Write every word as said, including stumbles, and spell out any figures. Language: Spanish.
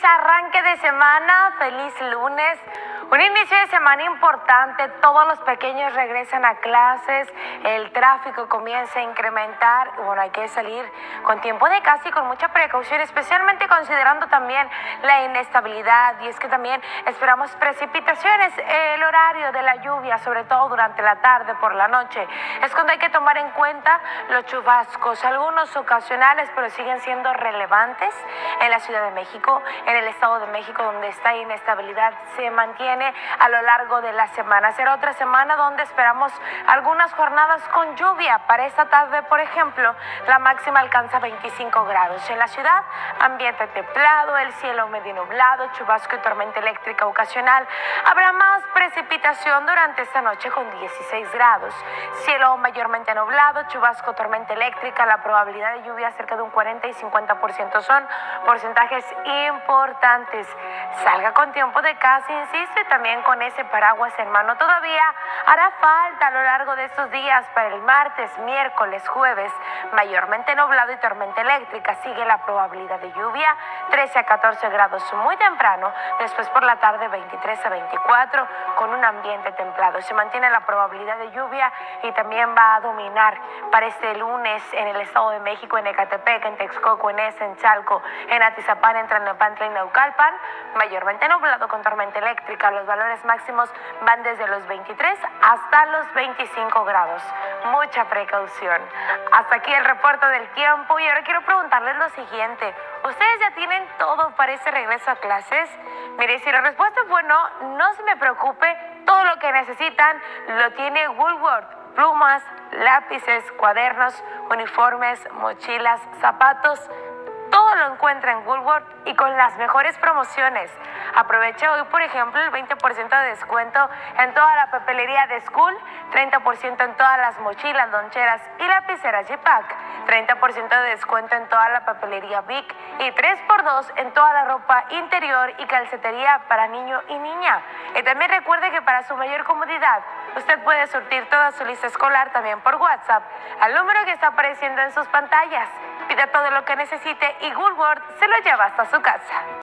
arranque de semana, feliz lunes, un inicio de semana importante, todos los pequeños regresan a clases, el tráfico comienza a incrementar, bueno, hay que salir con tiempo de casa y con mucha precaución, especialmente considerando también la inestabilidad, y es que también esperamos precipitaciones, el horario de la lluvia, sobre todo durante la tarde, por la noche, es cuando hay que tomar en cuenta los chubascos, algunos ocasionales, pero siguen siendo relevantes en la Ciudad de México, en el Estado de México, donde esta inestabilidad se mantiene a lo largo de la semana. Será otra semana donde esperamos algunas jornadas con lluvia. Para esta tarde, por ejemplo, la máxima alcanza veinticinco grados. En la ciudad, ambiente templado, el cielo medio nublado, chubasco y tormenta eléctrica ocasional. Habrá más precipitación durante esta noche con dieciséis grados. Cielo mayormente nublado, chubasco, tormenta eléctrica, la probabilidad de lluvia cerca de un cuarenta y cincuenta por ciento. Son porcentajes importantes. Salga con tiempo de casa, insisto, y también con ese paraguas en mano. Todavía hará falta a lo largo de estos días para el martes, miércoles, jueves, mayormente nublado y tormenta eléctrica. Sigue la probabilidad de lluvia, trece a catorce grados muy temprano, después por la tarde veintitrés a veinticuatro, con un ambiente templado. Se mantiene la probabilidad de lluvia y también va a dominar para este lunes en el Estado de México, en Ecatepec, en Texcoco, en Esa, en Chalco, en Atizapán, en Tlalnepantla y Naucalpan, mayormente nublado con tormenta eléctrica. Los valores máximos van desde los veintitrés hasta los veinticinco grados. Mucha precaución. Hasta aquí el reporte del tiempo y ahora quiero preguntarles lo siguiente. ¿Ustedes ya tienen todo para ese regreso a clases? Mire, si la respuesta es bueno, no se me preocupe. Todo lo que necesitan lo tiene Woolworth. Plumas, lápices, cuadernos, uniformes, mochilas, zapatos. Todo lo encuentra en Woolworth y con las mejores promociones. Aprovecha hoy, por ejemplo, el veinte por ciento de descuento en toda la papelería de School, treinta por ciento en todas las mochilas, loncheras y lapiceras G-Pack, treinta por ciento de descuento en toda la papelería Vic y tres por dos en toda la ropa interior y calcetería para niño y niña. Y también recuerde que para su mayor comodidad, usted puede surtir toda su lista escolar también por WhatsApp al número que está apareciendo en sus pantallas. Pida todo lo que necesite y Woolworth se lo lleva hasta su casa.